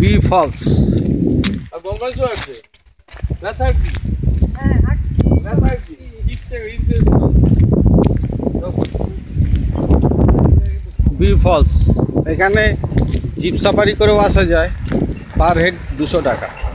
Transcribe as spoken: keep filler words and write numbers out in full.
B Falls. Bee Falls, এখানে jeep safari করেও আসা যায়, পার হেড দুশো টাকা।